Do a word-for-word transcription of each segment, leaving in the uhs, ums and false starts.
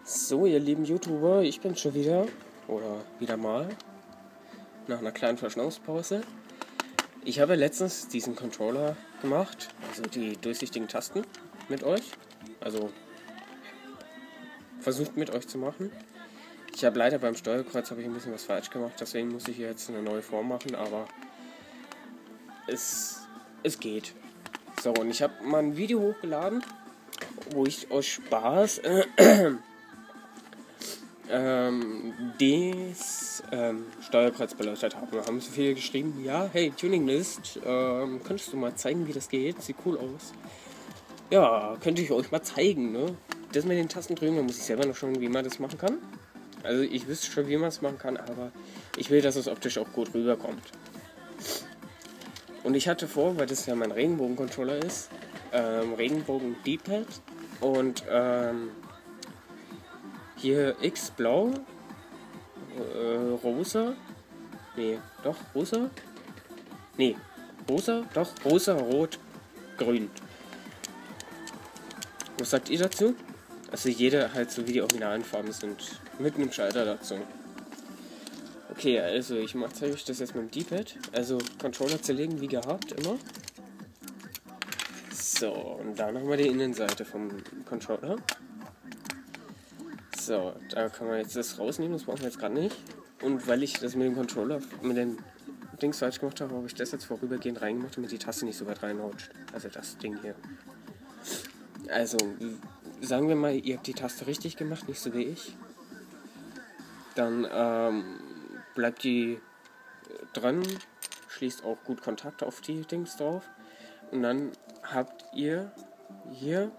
So, ihr lieben YouTuber, ich bin schon wieder, oder wieder mal, nach einer kleinen Verschnaufspause. Ich habe letztens diesen Controller gemacht, also die durchsichtigen Tasten mit euch, also versucht mit euch zu machen. Ich habe leider beim Steuerkreuz habe ich ein bisschen was falsch gemacht, deswegen muss ich hier jetzt eine neue Form machen, aber es, es geht. So, und ich habe mal ein Video hochgeladen, wo ich aus Spaß äh, ähm, das ähm, Steuerkreuz beleuchtet habe. Da haben so viele geschrieben, ja, hey, Tuninglist, ähm, könntest du mal zeigen, wie das geht? Sieht cool aus. Ja, könnte ich euch mal zeigen, ne? Das mit den Tasten drücken, da muss ich selber noch schauen, wie man das machen kann. Also ich wüsste schon, wie man es machen kann, aber ich will, dass es optisch auch gut rüberkommt. Und ich hatte vor, weil das ja mein Regenbogen-Controller ist, ähm, Regenbogen-D-Pad und ähm, hier X blau, äh, rosa, nee, doch, rosa, nee, rosa, doch, rosa, rot, grün. Was sagt ihr dazu? Also jede halt so wie die originalen Farben sind, mit einem Schalter dazu. Okay, also ich zeige euch das jetzt mit dem D-Pad, also Controller zerlegen wie gehabt, immer. So, und dann haben wir die Innenseite vom Controller. So, da kann man jetzt das rausnehmen, das brauchen wir jetzt gerade nicht. Und weil ich das mit dem Controller, mit den Dings falsch gemacht habe, habe ich das jetzt vorübergehend reingemacht, damit die Taste nicht so weit reinrutscht. Also das Ding hier. Also, sagen wir mal, ihr habt die Taste richtig gemacht, nicht so wie ich. Dann ähm, bleibt die dran, schließt auch gut Kontakt auf die Dings drauf. Und dann habt ihr hier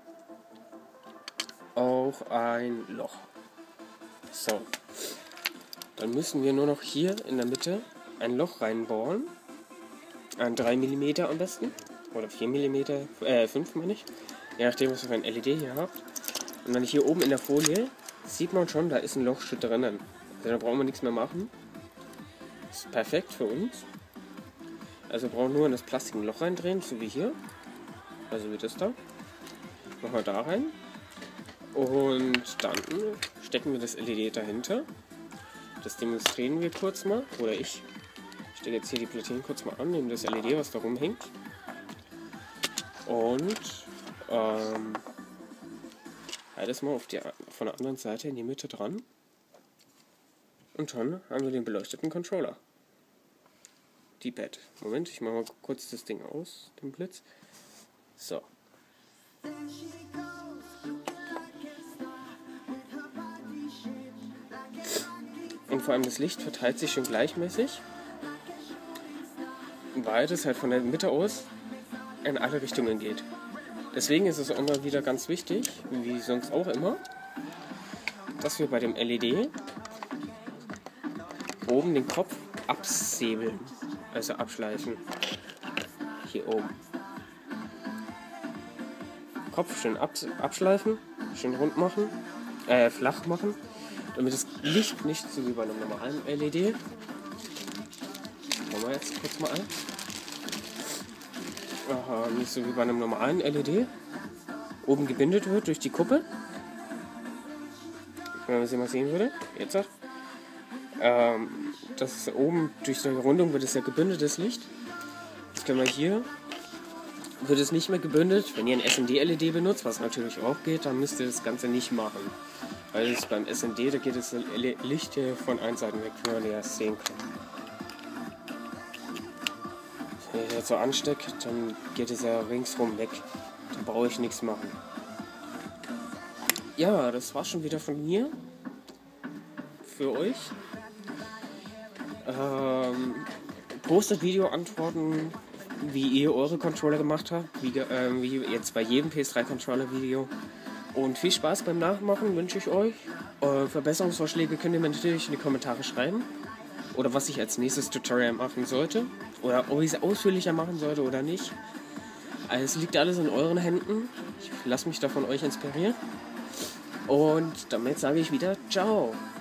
auch ein Loch. So, dann müssen wir nur noch hier in der Mitte ein Loch reinbohren. Ein drei Millimeter am besten. Oder vier Millimeter, äh fünf meine ich. Je nachdem, was ihr für ein L E D hier habt. Und dann hier oben in der Folie sieht man schon, da ist ein Loch schon drinnen. Also da brauchen wir nichts mehr machen. Das ist perfekt für uns. Also wir brauchen nur in das Plastik ein Loch reindrehen, so wie hier. Also wie das da. Machen wir da rein. Und dann stecken wir das L E D dahinter. Das demonstrieren wir kurz mal. Oder ich. Ich stelle jetzt hier die Platine kurz mal an, nehme das L E D, was da rumhängt. Und ähm, halte es mal auf die, von der anderen Seite in die Mitte dran. Und dann haben wir den beleuchteten Controller. D-Pad. Moment, ich mache mal kurz das Ding aus, den Blitz. So. Und vor allem das Licht verteilt sich schön gleichmäßig, weil das halt von der Mitte aus in alle Richtungen geht. Deswegen ist es auch mal wieder ganz wichtig, wie sonst auch immer, dass wir bei dem L E D oben den Kopf absäbeln, also abschleifen. Hier oben. Kopf schön abs abschleifen, schön rund machen, äh, flach machen, damit das Licht nicht so wie bei einem normalen L E D. Schauen wir jetzt kurz mal an. Aha, nicht so wie bei einem normalen L E D. Oben gebindet wird durch die Kuppe. Wenn man das mal sehen würde. Jetzt hat. Ähm, das ist oben durch die Rundung wird es ja gebündetes Licht. Jetzt können wir hier. Wird es nicht mehr gebündelt. Wenn ihr ein S M D-L E D benutzt, was natürlich auch geht, dann müsst ihr das Ganze nicht machen. Weil es beim S M D, da geht das Licht hier von allen Seiten weg, wie man ja sehen kann. Wenn ich jetzt so anstecke, dann geht es ja ringsrum weg. Da brauche ich nichts machen. Ja, das war schon wieder von mir. Für euch. Ähm, postet Video-Antworten, wie ihr eure Controller gemacht habt. Wie, äh, wie jetzt bei jedem P S drei Controller Video. Und viel Spaß beim Nachmachen wünsche ich euch. Äh, Verbesserungsvorschläge könnt ihr mir natürlich in die Kommentare schreiben. Oder was ich als nächstes Tutorial machen sollte. Oder ob ich es ausführlicher machen sollte oder nicht. Also es liegt alles in euren Händen. Ich lasse mich da von euch inspirieren. Und damit sage ich wieder ciao.